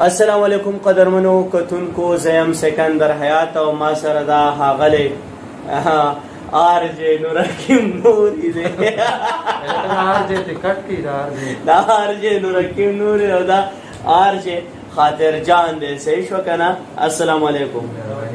السلام علیکم قدرمنو کتونکو زیم سکندر حیات او ما سره دا ښاغلی آرجې نور حکیم نوري دی دا آرجې نور حکیم نوري او دا آرجې خاطر جان دی صحیح شو که نه السلام علیکم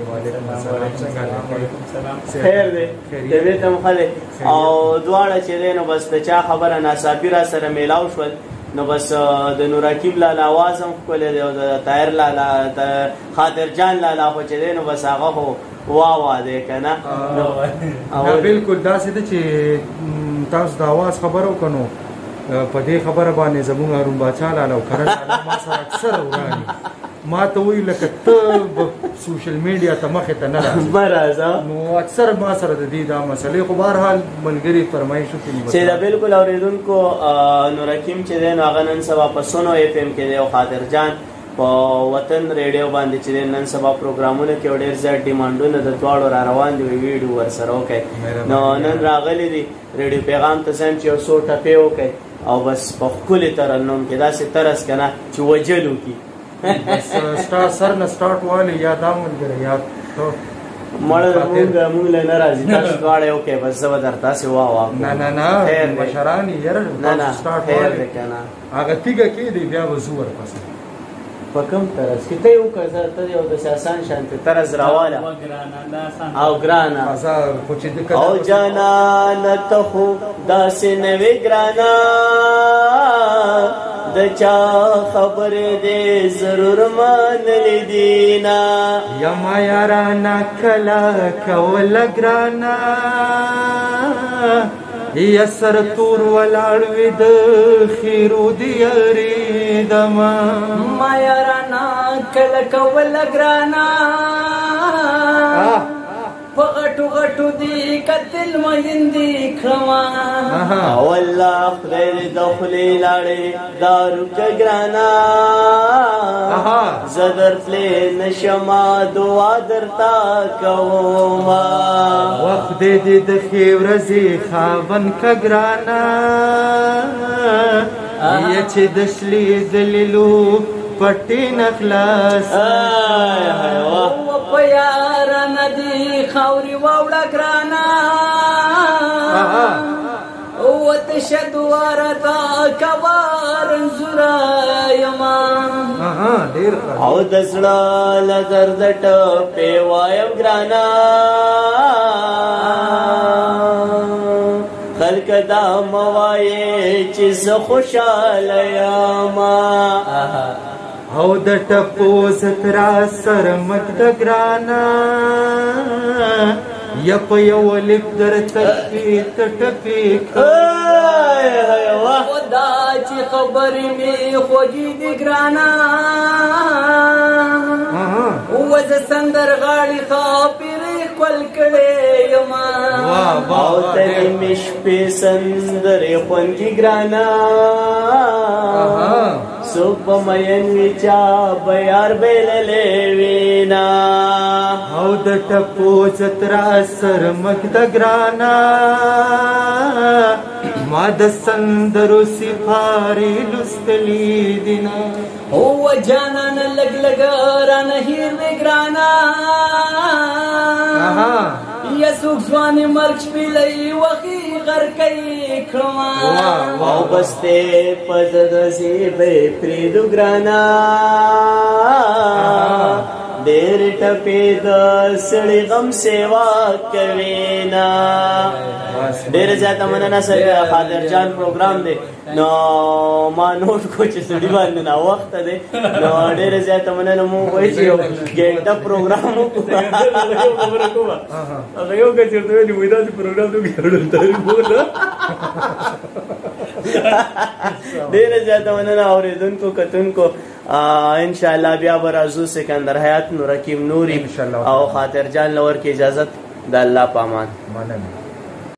خیر دی طبیعت هم ښه دی او دواړه چې دی نو بس د چا خبره ناڅاپي را سره میلاو شول نو بس د نور حکیم لالا آواز هم ښکلی دی او د طاهر لالا خاطر جان لالا خو چې دی نو بس هغه خو وا دی که نه بلکل داسې ده چې تاسو د آواز خبره وکړو نو په دې خبره باندې زموږ هارون باچا لالا او کرن لالا ما سره اکثر وراني ما ته وایي لکه ته سوشل میډیا ته مخې ته نه راځې نو اکثر ما سره د دې دا مسلې خو بهرحال ملګري فرمایشو کې چې دا بلکل اورېدونکو نور حکیم چې دی نو هغه نن سبا په سونو اف ام کې دی او خاطر جان په وطن ریډیو باندې چې دی نن سبا پروګرامونه کې ډېر زیات ډیمانډونه د دواړو را روان دي ویډیو ورسره وکړئ نو نن راغلی دي ریډیو پیغام ته سم چې یو څو ټپې وکړئ او بس په ښکلې ترنم کې داسې طرز که نه چې وجل وکړي سر نه سټارټ والی یا دا ملګری یا مړه موږ له نه راځي تاسو دواړه یو کې بس زه به درته هسې واوام نه مشران یې یاره سټارټ والی هغه تیږه کېدی بیا به زو ورپسې په کوم طرز کې ته یې وکړه ته یو داسې اسان شانتې طرز راواله او ګرانه او جانانه ته خو داسې نه وې ګرانه د چا خبرې دې ضرور منلې دینه یما یارانه کله کوله ګرانه یا سر تور ولاړ وې د خیرو دې یریدمه ما یارانا کله کوله ګرانه په غټو غټو دې قتل مهندې کړمه والله خدای دې د خولې لاړې دارو که ګرانه زه درتلې نشمه دعا درته کومه وخت دې د ښې ورځې خاوند که ګرانه یا چې د شلې دلیلو پټې نه خلاص په یارانه دې خاورې واوړه ګرانه وتشه دواره تا کوار انځوره یما او د زړه له درده ټپې وایم ګرانه خلک دا مه وایې چې زه خوشحاله یمه او د ټپو زت را سره مک د ګرانه یا په یو لیک درته کې ته ټپې دا چې خبرې مې خوږې دي ګرانه وزه سندر غاړې خاپرې ښکل کړې یمه او ترې مې شپې سندرې خوندي ګرانه څوک به مین وي چا به یار بېللې وینا او د ټپو زت را سره مک د ګرانه ما د سندرو سپارې لوستلې دینه او جانانه لږ لږ رانه هېر وې ګرانه یا څوک ځوانې مرګ شپېلۍ وخې غرقۍ کړمه او بس دې په دغسې به یې پرېږدو ګرانه ډېر ټپې د سړي غم سیوا کوینا ډېره زیاته مننه سره خاطر جان پروګرام دی نو ما نوټ کو چې سړي باندې ناوخته دی نو ډېره زیاته مننه مونږ وایي چې یو ګنټه پروګرام وکړو هغه یو که چېرته ویلي وایي داسې پروګرام ته ډېره زیاته مننه اورېدونکو کتونکو انشاءالله بیا به راځو سکندر حیات نور حکیم نوري او خاطر جان لور کې اجازت د الله په امان.